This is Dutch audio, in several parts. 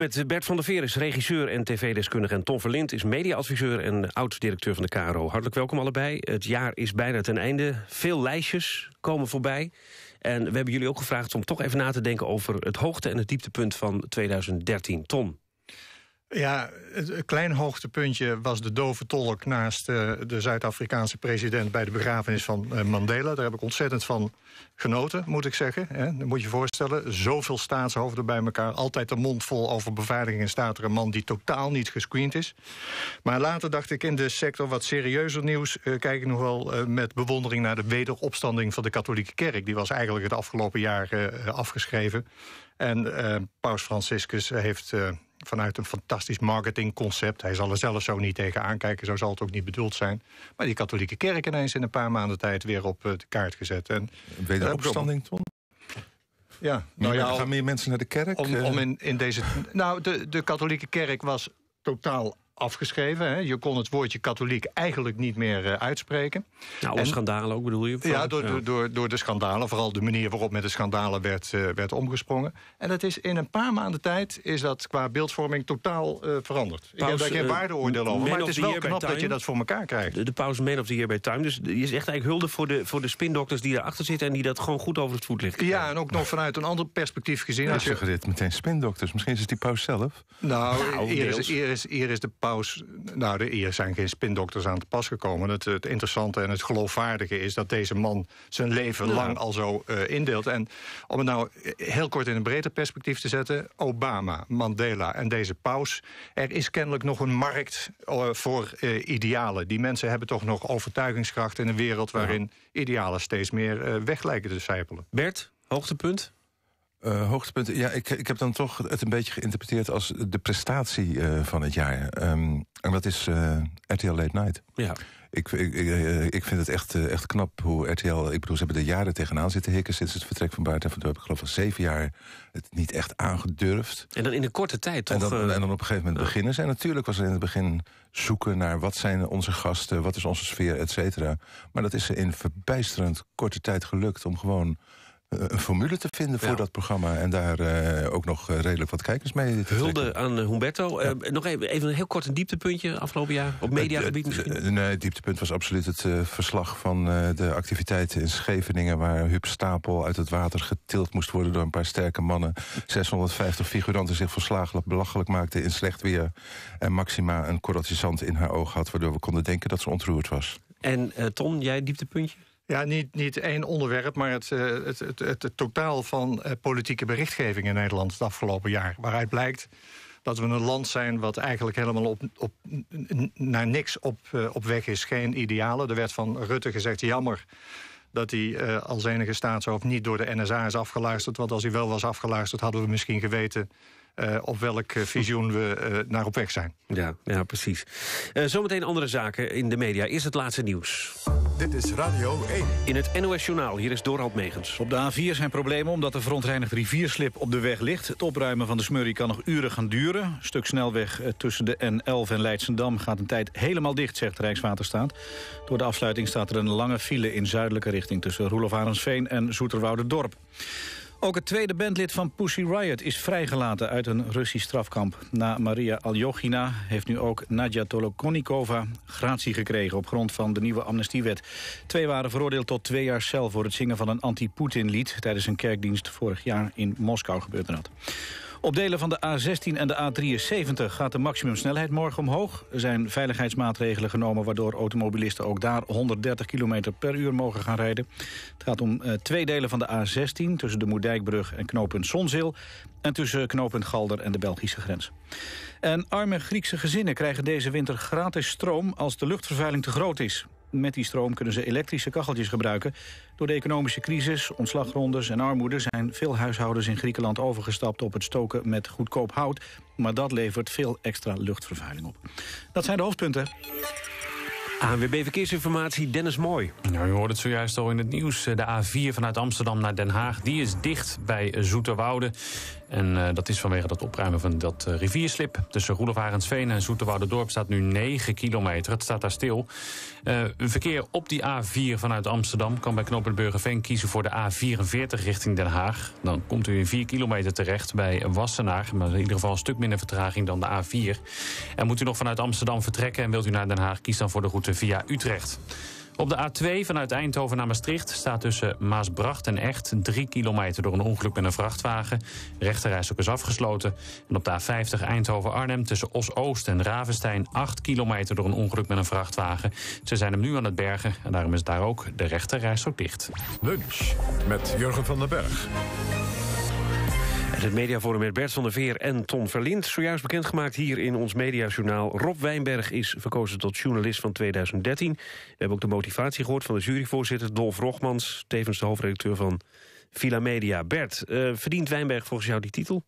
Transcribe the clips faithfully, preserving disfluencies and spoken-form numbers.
Met Bert van der Veer is regisseur en tv-deskundige... en Tom Verlind is media-adviseur en oud-directeur van de K R O. Hartelijk welkom allebei. Het jaar is bijna ten einde. Veel lijstjes komen voorbij. En we hebben jullie ook gevraagd om toch even na te denken... over het hoogte- en het dieptepunt van twintig dertien. Tom? Ja, het klein hoogtepuntje was de dove tolk naast uh, de Zuid-Afrikaanse president bij de begrafenis van uh, Mandela. Daar heb ik ontzettend van genoten, moet ik zeggen. Hè. Dan moet je je voorstellen, zoveel staatshoofden bij elkaar, altijd de mond vol over beveiliging en staat er een man die totaal niet gescreend is. Maar later dacht ik in de sector wat serieuzer nieuws, uh, kijk ik nog wel uh, met bewondering naar de wederopstanding van de katholieke kerk. Die was eigenlijk het afgelopen jaar uh, afgeschreven. En uh, Paus Franciscus heeft... Uh, vanuit een fantastisch marketingconcept. Hij zal er zelf zo niet tegen aankijken, zo zal het ook niet bedoeld zijn. Maar die katholieke kerk ineens in een paar maanden tijd weer op de kaart gezet. En wederopstanding, Ton? Ja, nou ja, gaan meer mensen naar de kerk? Om, om in, in deze, nou, de, de katholieke kerk was totaal afgeschreven. Hè. Je kon het woordje katholiek eigenlijk niet meer uh, uitspreken. Nou, alle schandalen ook, bedoel je? Voor, ja, door, ja. Door, door, door de schandalen. Vooral de manier waarop met de schandalen werd, uh, werd omgesprongen. En dat is in een paar maanden tijd is dat qua beeldvorming totaal uh, veranderd. Paus, ik heb daar geen waardeoordeel over, maar het is wel knap dat je dat voor elkaar krijgt. De, de paus Man of the Year bij Time. Dus je is echt eigenlijk hulde voor de, voor de spindokters die erachter zitten... en die dat gewoon goed over het voetlicht krijgen. Ja, en ook nog vanuit een ander perspectief gezien. Ja, als je dit meteen spindokters. Misschien is het die paus zelf. Nou, nou eer, is, eer, is, eer is de paus... Nou, de eer zijn geen spindokters aan te pas gekomen. Het, het interessante en het geloofwaardige is dat deze man zijn leven ja. lang al zo uh, indeelt. En om het nou heel kort in een breder perspectief te zetten... Obama, Mandela en deze paus... er is kennelijk nog een markt uh, voor uh, idealen. Die mensen hebben toch nog overtuigingskracht in een wereld... waarin ja. idealen steeds meer uh, weg lijken te sijpelen. Bert, hoogtepunt? Uh, hoogtepunten, ja, ik, ik heb dan toch het een beetje geïnterpreteerd als de prestatie uh, van het jaar. Um, en dat is uh, R T L Late Night. Ja. Ik, ik, ik, ik vind het echt, uh, echt knap hoe R T L... Ik bedoel, ze hebben er jaren tegenaan zitten hikken... sinds het vertrek van Bart en Van Dorp. Ik geloof al zeven jaar het niet echt aangedurfd. En dan in een korte tijd, toch? En dan, uh, en dan op een gegeven moment uh, beginnen ze. En natuurlijk was er in het begin zoeken naar... wat zijn onze gasten, wat is onze sfeer, et cetera. Maar dat is ze in verbijsterend korte tijd gelukt... om gewoon... een formule te vinden voor ja. dat programma... en daar uh, ook nog uh, redelijk wat kijkers mee te Hulde trekken. aan uh, Humberto. Ja. Uh, nog even, even een heel kort een dieptepuntje afgelopen jaar. Op mediagebied misschien? Uh, nee, het dieptepunt was absoluut het uh, verslag van uh, de activiteiten in Scheveningen... waar Huub Stapel uit het water getild moest worden... door een paar sterke mannen. zeshonderdvijftig figuranten zich volslagen belachelijk maakten in slecht weer. En Maxima een korreltje zand in haar oog had... waardoor we konden denken dat ze ontroerd was. En uh, Ton, jij dieptepuntje? Ja, niet, niet één onderwerp, maar het, het, het, het, het totaal van uh, politieke berichtgeving in Nederland het afgelopen jaar. Waaruit blijkt dat we een land zijn wat eigenlijk helemaal op, op, naar niks op, uh, op weg is. Geen idealen. Er werd van Rutte gezegd, jammer dat hij uh, als enige staatshoofd niet door de N S A is afgeluisterd. Want als hij wel was afgeluisterd, hadden we misschien geweten... Uh, op welk uh, visioen we uh, naar op weg zijn. Ja, ja precies. Uh, zometeen andere zaken in de media. Eerst het laatste nieuws. Dit is Radio één. In het N O S-journaal, hier is Dorald Megens. Op de A vier zijn problemen omdat de verontreinigde rivierslip op de weg ligt. Het opruimen van de smurrie kan nog uren gaan duren. Een stuk snelweg tussen de N elf en Leidsendam gaat een tijd helemaal dicht, zegt Rijkswaterstaat. Door de afsluiting staat er een lange file in zuidelijke richting... tussen Roelof Arendsveen en Zoeterwoude-dorp. Ook het tweede bandlid van Pussy Riot is vrijgelaten uit een Russisch strafkamp. Na Maria Aljogina heeft nu ook Nadja Tolokonnikova gratie gekregen op grond van de nieuwe amnestiewet. Twee waren veroordeeld tot twee jaar cel voor het zingen van een anti-Poetin-lied tijdens een kerkdienst vorig jaar in Moskou gebeurde dat. Op delen van de A zestien en de A drieënzeventig gaat de maximumsnelheid morgen omhoog. Er zijn veiligheidsmaatregelen genomen waardoor automobilisten ook daar honderddertig kilometer per uur mogen gaan rijden. Het gaat om uh, twee delen van de A zestien tussen de Moerdijkbrug en knooppunt Zonzeel en tussen knooppunt Galder en de Belgische grens. En arme Griekse gezinnen krijgen deze winter gratis stroom als de luchtvervuiling te groot is. Met die stroom kunnen ze elektrische kacheltjes gebruiken. Door de economische crisis, ontslagrondes en armoede... zijn veel huishoudens in Griekenland overgestapt op het stoken met goedkoop hout. Maar dat levert veel extra luchtvervuiling op. Dat zijn de hoofdpunten. A N W B Verkeersinformatie, Dennis Mooi. Nou, u hoorde het zojuist al in het nieuws. De A vier vanuit Amsterdam naar Den Haag, die is dicht bij Zoeterwoude. En uh, dat is vanwege dat opruimen van dat uh, rivierslip. Tussen Roelof Arendsveen en Zoeterwouderdorp staat nu negen kilometer. Het staat daar stil. Uh, verkeer op die A vier vanuit Amsterdam kan bij knooppunt Burgerveen kiezen voor de A vierenveertig richting Den Haag. Dan komt u in vier kilometer terecht bij Wassenaar. Maar in ieder geval een stuk minder vertraging dan de A vier. En moet u nog vanuit Amsterdam vertrekken en wilt u naar Den Haag, kies dan voor de route via Utrecht. Op de A twee vanuit Eindhoven naar Maastricht staat tussen Maasbracht en Echt drie kilometer door een ongeluk met een vrachtwagen. De rechterrijstrook is afgesloten. En op de A vijftig Eindhoven-Arnhem tussen Os-Oost en Ravenstein acht kilometer door een ongeluk met een vrachtwagen. Ze zijn hem nu aan het bergen en daarom is daar ook de rechterrijstrook dicht. Lunch met Jurgen van den Berg. Het mediaforum met Bert van der Veer en Ton Verlind. Zojuist bekendgemaakt hier in ons mediajournaal. Rob Wijnberg is verkozen tot journalist van tweeduizend dertien. We hebben ook de motivatie gehoord van de juryvoorzitter Dolf Rogmans, tevens de hoofdredacteur van Villa Media. Bert, uh, verdient Wijnberg volgens jou die titel?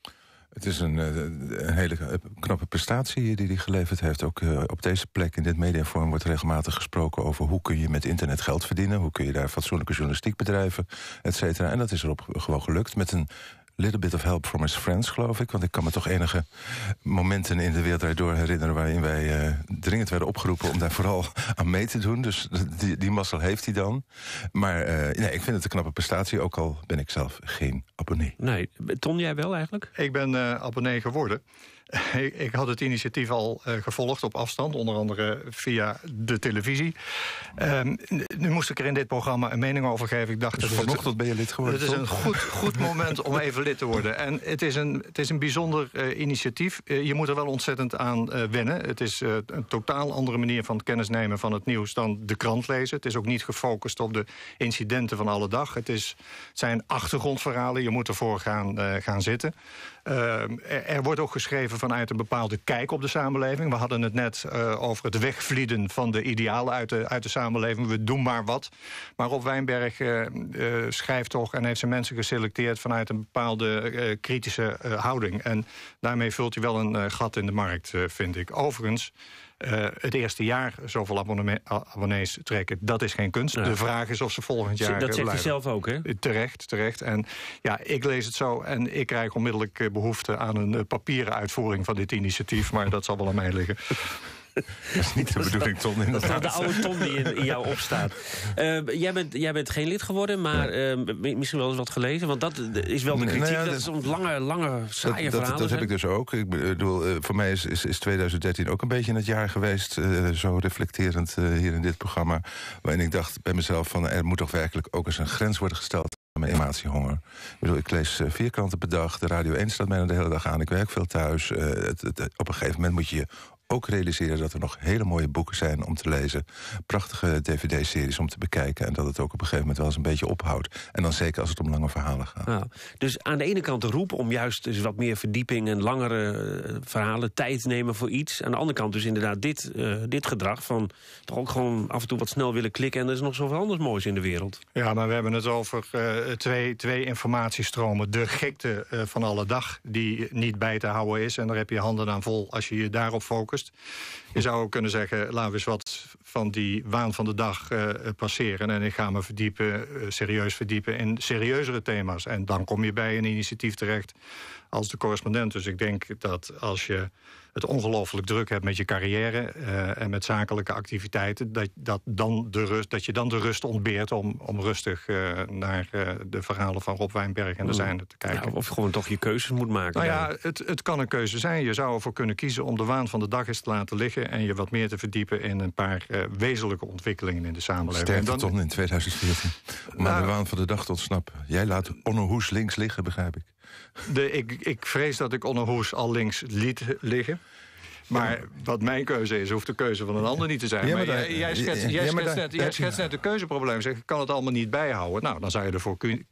Het is een, een hele knappe prestatie die hij geleverd heeft. Ook uh, op deze plek in dit mediaforum wordt regelmatig gesproken over hoe kun je met internet geld verdienen, hoe kun je daar fatsoenlijke journalistiek bedrijven, et cetera. En dat is erop gewoon gelukt met een little bit of help from his friends, geloof ik. Want ik kan me toch enige momenten in de wereld daardoor herinneren waarin wij uh, dringend werden opgeroepen om daar vooral aan mee te doen. Dus die, die mazzel heeft hij dan. Maar uh, nee, ik vind het een knappe prestatie, ook al ben ik zelf geen abonnee. Nee, Ton, jij wel eigenlijk? Ik ben uh, abonnee geworden. Ik, ik had het initiatief al uh, gevolgd op afstand, onder andere via de televisie. Um, nu moest ik er in dit programma een mening over geven. Ik dacht, dus dat vanochtend het, ben je lid geworden. Het is een goed, goed moment om even lid te worden. En het is een, het is een bijzonder uh, initiatief. Uh, je moet er wel ontzettend aan uh, wennen. Het is uh, een totaal andere manier van het kennisnemen van het nieuws dan de krant lezen. Het is ook niet gefocust op de incidenten van alle dag. Het, is, het zijn achtergrondverhalen. Je moet ervoor gaan, uh, gaan zitten. Uh, er, er wordt ook geschreven vanuit een bepaalde kijk op de samenleving. We hadden het net uh, over het wegvlieden van de idealen uit de, uit de samenleving. We doen maar wat. Maar Rob Wijnberg uh, uh, schrijft toch en heeft zijn mensen geselecteerd vanuit een bepaalde uh, kritische uh, houding. En daarmee vult hij wel een uh, gat in de markt, uh, vind ik. Overigens, Uh, het eerste jaar zoveel abonnee, abonnees trekken, dat is geen kunst. Ja. De vraag is of ze volgend jaar Dat zegt blijven. hij zelf ook, hè? Terecht, terecht. En ja, ik lees het zo en ik krijg onmiddellijk behoefte aan een uh, papieren uitvoering van dit initiatief. Maar dat zal wel aan mij liggen. Dat is niet de bedoeling, Ton. Dat is de oude Ton die in, in jou opstaat. Uh, jij, bent, jij bent geen lid geworden, maar uh, misschien wel eens wat gelezen. Want dat is wel de kritiek. Nee, ja, dat is een lange, lange, saaie dat, verhaal. Dat, dat heb ik dus ook. Ik bedoel, uh, voor mij is, is, is tweeduizend dertien ook een beetje het jaar geweest. Uh, zo reflecterend uh, hier in dit programma. Waarin ik dacht bij mezelf van er moet toch werkelijk ook eens een grens worden gesteld aan mijn informatiehonger. Ik bedoel, ik lees uh, vier kranten per dag. De Radio één staat mij de hele dag aan. Ik werk veel thuis. Uh, het, het, op een gegeven moment moet je je ook realiseren dat er nog hele mooie boeken zijn om te lezen. Prachtige dvd-series om te bekijken. En dat het ook op een gegeven moment wel eens een beetje ophoudt. En dan zeker als het om lange verhalen gaat. Ja, dus aan de ene kant de roep om juist dus wat meer verdieping en langere uh, verhalen, tijd te nemen voor iets. Aan de andere kant dus inderdaad dit, uh, dit gedrag van toch ook gewoon af en toe wat snel willen klikken. En er is nog zoveel anders moois in de wereld. Ja, maar we hebben het over uh, twee, twee informatiestromen. De gekte uh, van alle dag die niet bij te houden is. En daar heb je handen aan vol als je je daarop focust. Je zou ook kunnen zeggen, laten we eens wat van die waan van de dag uh, passeren. En ik ga me verdiepen, uh, serieus verdiepen in serieuzere thema's. En dan kom je bij een initiatief terecht als de correspondent. Dus ik denk dat als je het ongelooflijk druk hebt met je carrière uh, en met zakelijke activiteiten, dat, dat, dan de rust, dat je dan de rust ontbeert om, om rustig uh, naar uh, de verhalen van Rob Wijnberg en de zijnde te kijken. Ja, of gewoon toch je keuzes moet maken. Nou ja, het, het kan een keuze zijn. Je zou ervoor kunnen kiezen om de waan van de dag eens te laten liggen en je wat meer te verdiepen in een paar uh, wezenlijke ontwikkelingen in de samenleving. Sterkte dan, Ton in tweeduizend veertien. Om nou, aan de waan van de dag te ontsnappen. Jij laat Onno Hoes links liggen, begrijp ik. De, ik, ik vrees dat ik Onno Hoes al links liet liggen. Maar wat mijn keuze is, hoeft de keuze van een ander niet te zijn. Ja, maar maar jij, jij schetst, jij ja, schetst, net, jij schetst net een keuzeprobleem. Zeg, ik kan het allemaal niet bijhouden. Nou, dan zou je ervoor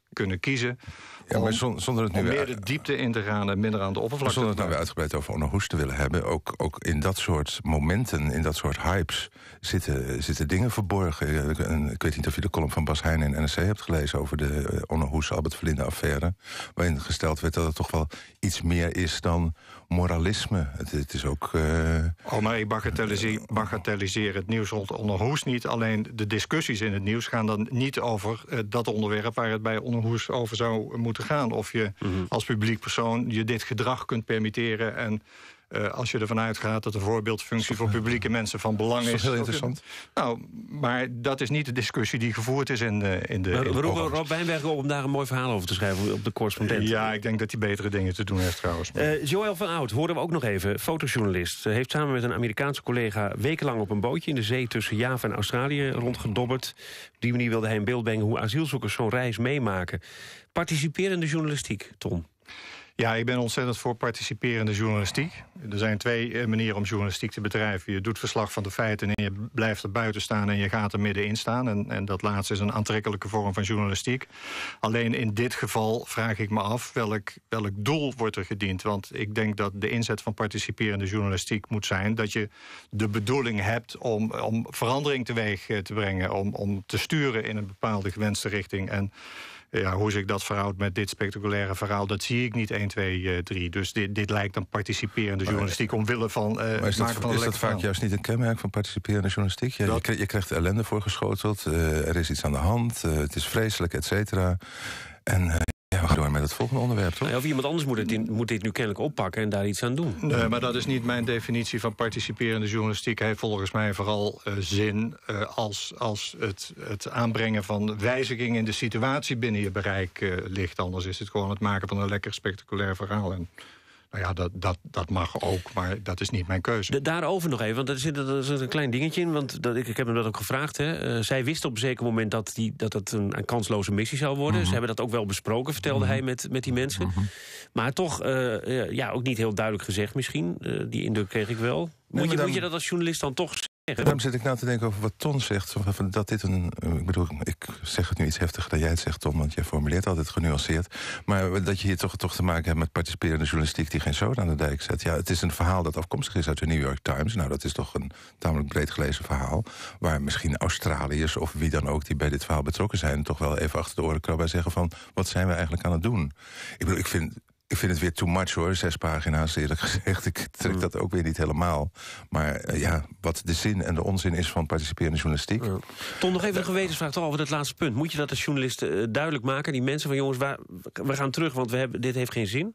kunnen kiezen. Ja, maar om, zonder het nu om meer weer, de diepte in te gaan en minder aan de oppervlakte. Zonder het nou weer uitgebreid over Onno Hoes te willen hebben. Ook, ook in dat soort momenten, in dat soort hypes, zitten, zitten dingen verborgen. Ik, ik weet niet of je de column van Bas Heijn in N R C hebt gelezen over de uh, Onno Hoes-Albert Verlinde affaire. Waarin gesteld werd dat het toch wel iets meer is dan moralisme. Het, het is ook... Uh... Oh, maar ik bagatelliseer, bagatelliseer het nieuws rond Onno Hoes niet. Alleen de discussies in het nieuws gaan dan niet over uh, dat onderwerp waar het bij Onno Hoes over zou moeten gaan. Of je mm-hmm. als publiek persoon je dit gedrag kunt permitteren. En uh, als je ervan uitgaat dat de voorbeeldfunctie voor publieke mensen van belang is. Dat is heel interessant. Nou, maar dat is niet de discussie die gevoerd is in de in de. Maar, in we de roepen Rob Wijnberg op om daar een mooi verhaal over te schrijven op de correspondent. Ja, ik denk dat hij betere dingen te doen heeft trouwens. Uh, Joël van Oud, hoorden we ook nog even, fotojournalist. Uh, heeft samen met een Amerikaanse collega wekenlang op een bootje in de zee tussen Java en Australië rondgedobberd. Op die manier wilde hij in beeld brengen hoe asielzoekers zo'n reis meemaken. Participerende journalistiek, Ton? Ja, ik ben ontzettend voor participerende journalistiek. Er zijn twee manieren om journalistiek te bedrijven. Je doet verslag van de feiten en je blijft er buiten staan en je gaat er middenin staan. En, en dat laatste is een aantrekkelijke vorm van journalistiek. Alleen in dit geval vraag ik me af welk, welk doel wordt er gediend. Want ik denk dat de inzet van participerende journalistiek moet zijn dat je de bedoeling hebt om, om verandering teweeg te brengen. Om, om te sturen in een bepaalde gewenste richting. En ja, hoe zich dat verhoudt met dit spectaculaire verhaal, dat zie ik niet één, twee, drie. Dus dit, dit lijkt dan participerende journalistiek omwille van uh, maar is het dat, maken van een is dat verhaal. vaak juist niet een kenmerk van participerende journalistiek? Ja, je, je krijgt ellende voorgeschoteld, uh, er is iets aan de hand, uh, het is vreselijk, et cetera. En uh, ja, we gaan door met het volgende onderwerp, toch? Ja, of iemand anders moet, het in, moet dit nu kennelijk oppakken en daar iets aan doen. Nee, maar dat is niet mijn definitie van participerende journalistiek. Heeft volgens mij vooral uh, zin uh, als, als het, het aanbrengen van wijzigingen in de situatie binnen je bereik uh, ligt. Anders is het gewoon het maken van een lekker spectaculair verhaal. En nou ja, dat, dat, dat mag ook, maar dat is niet mijn keuze. De, daarover nog even, want er zit, er zit een klein dingetje in. Want dat, ik, ik heb hem dat ook gevraagd. Hè. Uh, zij wist op een zeker moment dat, die, dat het een, een kansloze missie zou worden. Mm-hmm. Ze hebben dat ook wel besproken, vertelde mm-hmm. hij met, met die mensen. Mm-hmm. Maar toch, uh, uh, ja, ook niet heel duidelijk gezegd misschien. Uh, die indruk kreeg ik wel. Moet, nee, je, dan, moet je dat als journalist dan toch zeggen? Daarom zit ik nou te denken over wat Ton zegt. Dat dit een, ik bedoel, ik zeg het nu iets heftiger dan jij het zegt, Ton, want jij formuleert altijd genuanceerd. Maar dat je hier toch, toch te maken hebt met participerende journalistiek die geen zoden aan de dijk zet. Ja, het is een verhaal dat afkomstig is uit de New York Times. Nou, dat is toch een tamelijk breed gelezen verhaal. Waar misschien Australiërs of wie dan ook die bij dit verhaal betrokken zijn toch wel even achter de oren krabben en zeggen van, wat zijn we eigenlijk aan het doen? Ik bedoel, ik vind... Ik vind het weer too much, hoor. Zes pagina's, eerlijk gezegd. Ik trek mm. dat ook weer niet helemaal. Maar uh, ja, wat de zin en de onzin is van participerende journalistiek. Ja. Tom, nog even een gewetensvraag toch over dat laatste punt. Moet je dat als journalist uh, duidelijk maken? Die mensen van, jongens, waar, we gaan terug, want we hebben, dit heeft geen zin?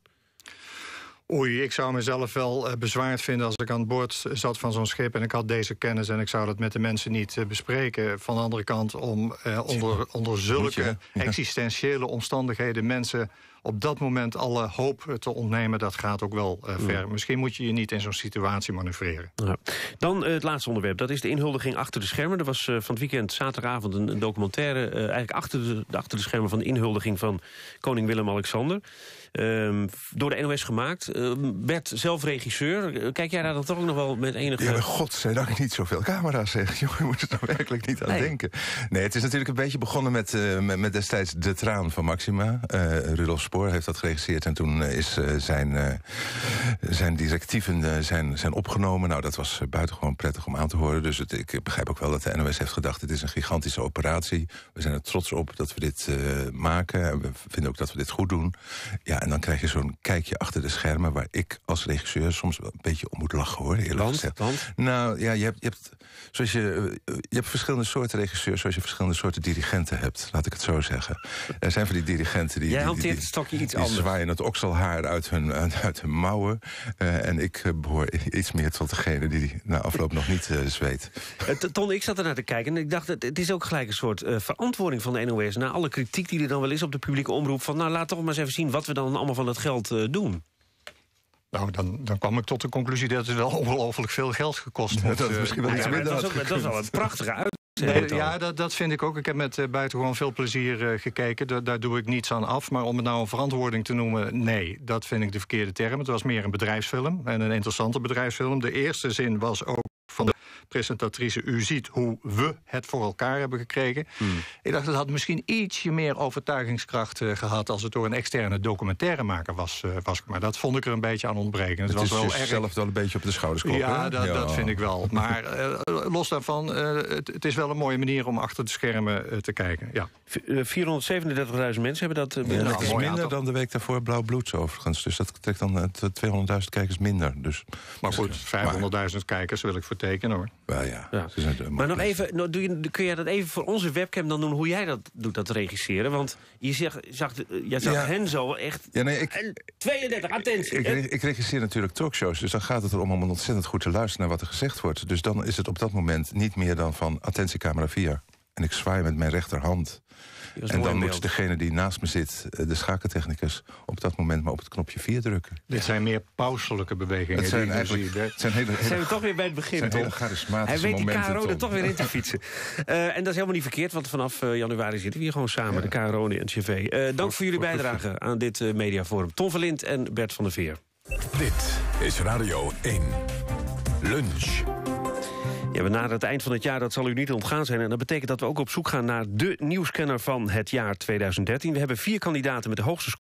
Oei, ik zou mezelf wel uh, bezwaard vinden als ik aan boord zat van zo'n schip en ik had deze kennis en ik zou dat met de mensen niet uh, bespreken. Van de andere kant, om uh, onder, onder zulke ja. existentiële omstandigheden mensen op dat moment alle hoop te ontnemen, dat gaat ook wel uh, ver. Ja. Misschien moet je je niet in zo'n situatie manoeuvreren. Ja. Dan uh, het laatste onderwerp, dat is de inhuldiging achter de schermen. Er was uh, van het weekend zaterdagavond een, een documentaire, uh, eigenlijk achter de, de, achter de schermen van de inhuldiging van koning Willem-Alexander. Uh, door de N O S gemaakt. Uh, Bert, zelf regisseur. Uh, kijk jij daar dan toch ook nog wel met enige... Ja, godzijdank niet zoveel camera's, zeg. Jongen, je moet er toch werkelijk niet aan nee. denken. Nee, het is natuurlijk een beetje begonnen met, uh, met, met destijds De Traan van Maxima. Uh, Rudolf Spoor heeft dat geregisseerd en toen uh, is uh, zijn, uh, zijn directieven uh, zijn, zijn opgenomen. Nou, dat was uh, buitengewoon prettig om aan te horen. Dus het, ik begrijp ook wel dat de N O S heeft gedacht, het is een gigantische operatie. We zijn er trots op dat we dit uh, maken. En we vinden ook dat we dit goed doen. Ja, en dan krijg je zo'n kijkje achter de schermen waar ik als regisseur soms wel een beetje om moet lachen, hoor. Eerlijk want, gezegd. Want? Nou, ja, je hebt, je hebt, zoals je, je hebt verschillende soorten regisseurs, zoals je verschillende soorten dirigenten hebt. Laat ik het zo zeggen. Er zijn van die dirigenten die, Jij die, hanteert die, het stokje iets die anders. zwaaien het okselhaar uit hun, uit hun mouwen. Uh, en ik uh, behoor iets meer tot degene die na afloop nog niet uh, zweet. Uh, Ton, ik zat ernaar te kijken en ik dacht, het is ook gelijk een soort uh, verantwoording van de N O S... na alle kritiek die er dan wel is op de publieke omroep... van nou, laat toch maar eens even zien wat we dan allemaal van dat geld uh, doen. Nou, dan, dan kwam ik tot de conclusie dat het wel ongelooflijk veel geld gekost heeft. Dat is misschien wel iets ja, minder. dat, is ook, dat is wel een prachtige uit. Nee, ja, dat, dat vind ik ook. Ik heb met uh, buitengewoon veel plezier uh, gekeken. Da- daar doe ik niets aan af. Maar om het nou een verantwoording te noemen, nee, dat vind ik de verkeerde term. Het was meer een bedrijfsfilm en een interessante bedrijfsfilm. De eerste zin was ook van de presentatrice... u ziet hoe we het voor elkaar hebben gekregen. Hmm. Ik dacht, het had misschien ietsje meer overtuigingskracht uh, gehad... als het door een externe documentairemaker was, uh, was. Maar dat vond ik er een beetje aan ontbreken. Het, het was is wel jezelf erg... wel een beetje op de schouders kloppen. Ja, hè? dat, ja, dat vind ik wel. Maar uh, los daarvan, uh, het, het is wel een mooie manier... om achter de schermen uh, te kijken, ja. vierhonderdzevenendertigduizend mensen hebben dat... Uh, Ja, Nou, dat is mooi minder aantal. dan de week daarvoor Blauw Bloeds overigens. Dus dat trekt dan uh, tweehonderdduizend kijkers minder. Dus, Maar goed, vijfhonderdduizend kijkers wil ik voor tekenen, hoor. Wel ja. Ja. Ze zijn, uh, Maar nog even, nou, doe je, kun jij dat even voor onze webcam dan doen... hoe jij dat doet, dat regisseren? Want je zag, zag, jij zag Ja. hen zo echt... Ja, nee, ik, En tweeëndertig, attentie. Ik, ik regisseer natuurlijk talkshows, dus dan gaat het erom om ontzettend goed te luisteren naar wat er gezegd wordt. Dus dan is het op dat moment niet meer dan van attentie camera vier. En ik zwaai met mijn rechterhand. En dan moet degene die naast me zit, de schakeltechnicus, op dat moment maar op het knopje vier drukken. Dit zijn meer pauselijke bewegingen. Het zijn die je eigenlijk ziet, hè. het zijn hele, hele, Zijn we toch weer bij het begin, zijn hele Tom? charismatische Hij weet die momenten, K R O er Tom. toch weer in te fietsen. Uh, en dat is helemaal niet verkeerd, want vanaf uh, januari zitten we hier gewoon samen, Ja. de K R O en de N C V. Uh, dank voor jullie bijdrage aan dit uh, mediaforum. Tom Verlind en Bert van der Veer. Dit is Radio één. Lunch. Ja, we naderen het eind van het jaar, dat zal u niet ontgaan zijn. En dat betekent dat we ook op zoek gaan naar de nieuwscanner van het jaar tweeduizend dertien. We hebben vier kandidaten met de hoogste